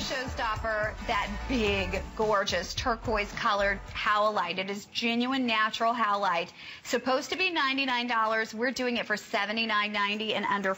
showstopper, that big, gorgeous, turquoise-colored howlite. It is genuine natural howlite. Supposed to be $99. We're doing it for $79.90 and under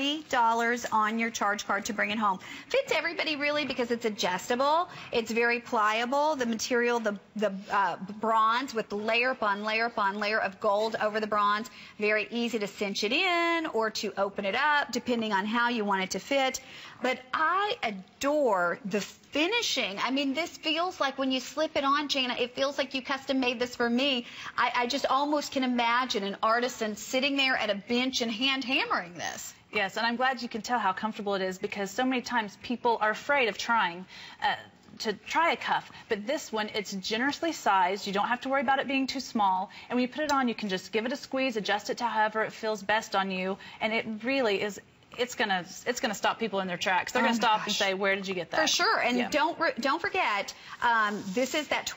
$40 on your charge card to bring it home. Fits everybody, really, because it's adjustable. It's very pliable. The material, the bronze with layer upon layer upon layer of gold over the bronze. Very easy to cinch it in or to open it up, depending on how you want it to fit. But I adore the finishing. I mean, this feels like when you slip it on, Jana, it feels like you custom made this for me. I just almost can imagine an artisan sitting there at a bench and hand hammering this. Yes, and I'm glad you can tell how comfortable it is, because so many times people are afraid of trying to try a cuff, but this one, it's generously sized. You don't have to worry about it being too small, and when you put it on, you can just give it a squeeze, adjust it to however it feels best on you, and it really is. It's gonna stop people in their tracks. They're gonna stop and say, "Where did you get that?" For sure, and don't forget, this is that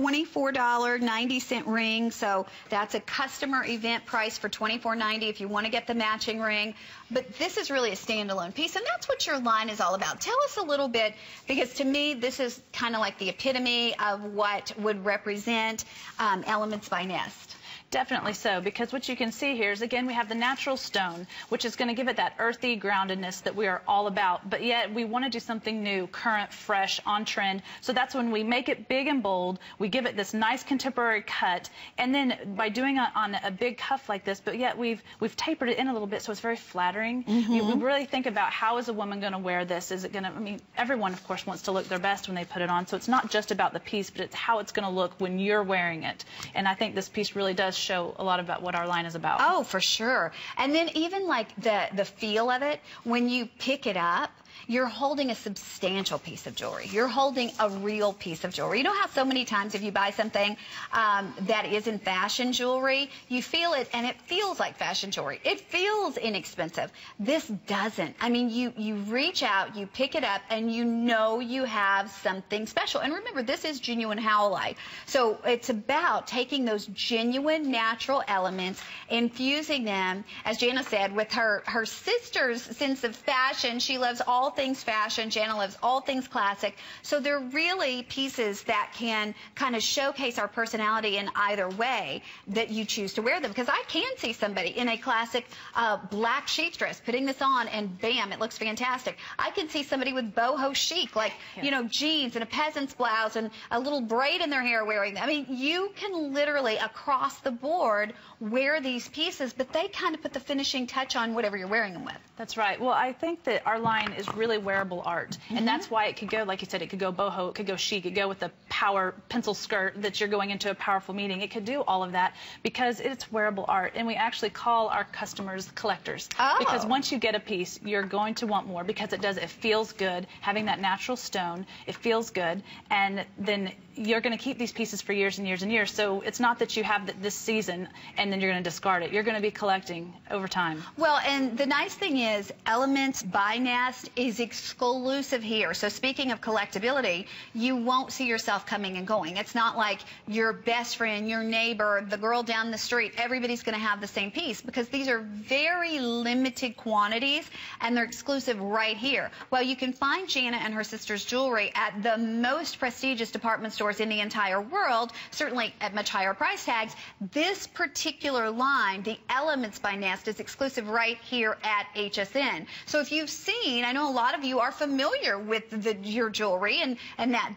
$24.90 ring. So that's a customer event price for $24.90 if you want to get the matching ring. But this is really a standalone piece, and that's what your line is all about. Tell us a little bit, because to me, this is kind of like the epitome of what would represent Elements by Nest. Definitely so, because what you can see here is, again, we have the natural stone, which is going to give it that earthy groundedness that we are all about, but yet we want to do something new, current, fresh, on trend. So that's when we make it big and bold, we give it this nice contemporary cut, and then by doing it on a big cuff like this, but yet we've tapered it in a little bit, so it's very flattering. We really think about, how is a woman going to wear this? Is it going to, I mean, everyone, of course, wants to look their best when they put it on, so it's not just about the piece, but it's how it's going to look when you're wearing it. And I think this piece really does show a lot about what our line is about. Oh, for sure. And then even like the feel of it, when you pick it up, you're holding a substantial piece of jewelry. You're holding a real piece of jewelry. You know how so many times if you buy something that isn't fashion jewelry, you feel it and it feels like fashion jewelry. It feels inexpensive. This doesn't. I mean, you reach out, you pick it up, and you know you have something special. And remember, this is genuine howlite. So it's about taking those genuine natural elements, infusing them, as Jana said, with her sister's sense of fashion. She loves all things fashion. Jana loves all things classic. So they're really pieces that can kind of showcase our personality in either way that you choose to wear them. Because I can see somebody in a classic black chic dress putting this on, and bam, it looks fantastic. I can see somebody with boho chic, like, you know, jeans and a peasant's blouse and a little braid in their hair wearing them. I mean, you can literally across the board wear these pieces, but they kind of put the finishing touch on whatever you're wearing them with. That's right. Well, I think that our line is really wearable art, and that's why it could go, like you said, it could go boho, it could go chic, it could go with the power pencil skirt that you're going into a powerful meeting. It could do all of that because it's wearable art, and we actually call our customers collectors. Because once you get a piece, you're going to want more, because it feels good, having that natural stone, it feels good, and then you're going to keep these pieces for years and years and years. So it's not that you have this season and then you're going to discard it. You're going to be collecting over time. Well, and the nice thing is, Elements by Nest is exclusive here. So speaking of collectability, you won't see yourself coming and going. It's not like your best friend, your neighbor, the girl down the street, everybody's going to have the same piece, because these are very limited quantities and they're exclusive right here. Well, you can find Jana and her sister's jewelry at the most prestigious department stores in the entire world, certainly at much higher price tags. This particular line, the Elements by Nest, is exclusive right here at HSN. So if you've seen, I know a lot of you are familiar with your jewelry and that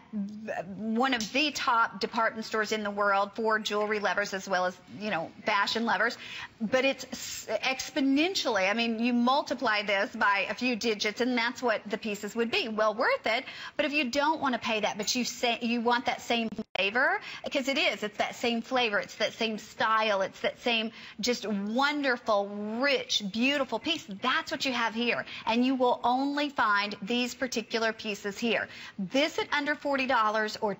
one of the top department stores in the world for jewelry lovers as well as, you know, fashion lovers. But it's exponentially, I mean, you multiply this by a few digits and that's what the pieces would be. Well worth it. But if you don't want to pay that, but you want that same flavor, because it's that same flavor, it's that same style, it's that same just wonderful, rich, beautiful piece. That's what you have here. And you will only find these particular pieces here. This at under $40 or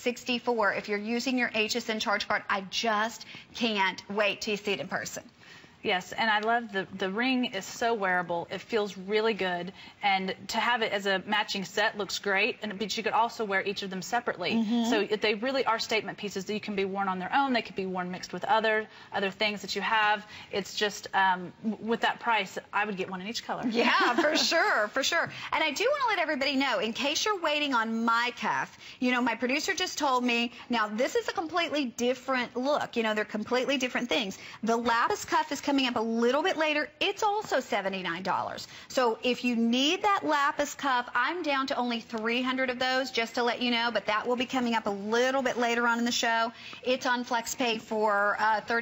$26.64 if you're using your HSN charge card. I just can't wait till you see it in person. Yes, and I love the ring is so wearable. It feels really good, and to have it as a matching set looks great. But you could also wear each of them separately. So they really are statement pieces that you can be worn on their own. They could be worn mixed with other things that you have. It's just with that price, I would get one in each color. Yeah, for sure, for sure. And I do want to let everybody know, in case you're waiting on my cuff, you know, my producer just told me, now this is a completely different look. You know, they're completely different things. The lapis cuff is coming up a little bit later. It's also $79. So if you need that lapis cuff, I'm down to only 300 of those, just to let you know, but that will be coming up a little bit later on in the show. It's on FlexPay for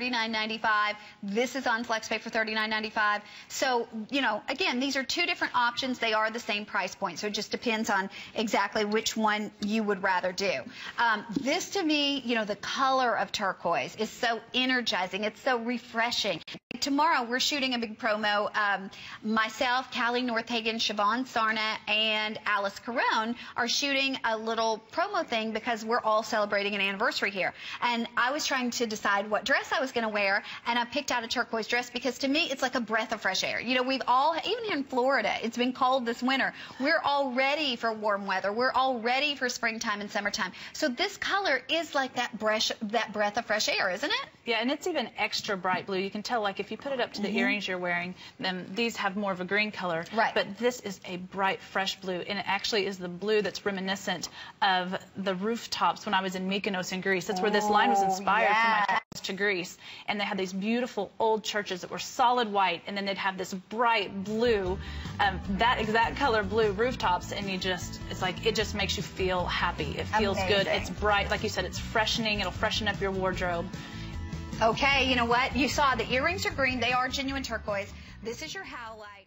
$39.95. This is on FlexPay for $39.95. So, you know, again, these are two different options. They are the same price point, so it just depends on exactly which one you would rather do. This, to me, you know, the color of turquoise is so energizing. It's so refreshing. Tomorrow, we're shooting a big promo. Myself, Callie Northagen, Siobhan Sarna, and Alice Carone are shooting a little promo thing because we're all celebrating an anniversary here. And I was trying to decide what dress I was going to wear, and I picked out a turquoise dress because, to me, it's like a breath of fresh air. You know, we've all, even here in Florida, it's been cold this winter. We're all ready for warm weather. We're all ready for springtime and summertime. So this color is like that breath of fresh air, isn't it? Yeah, and it's even extra bright blue. You can tell, like, if you put it up to the earrings you're wearing, then these have more of a green color. Right. But this is a bright, fresh blue, and it actually is the blue that's reminiscent of the rooftops when I was in Mykonos in Greece. That's where this line was inspired from my travels to Greece. And they had these beautiful old churches that were solid white, and then they'd have this bright blue, that exact color blue rooftops, and you just, it's like, it just makes you feel happy. It feels good. It's bright. Like you said, it's freshening. It'll freshen up your wardrobe. Okay, you know what? You saw the earrings are green. They are genuine turquoise. This is your Howlite.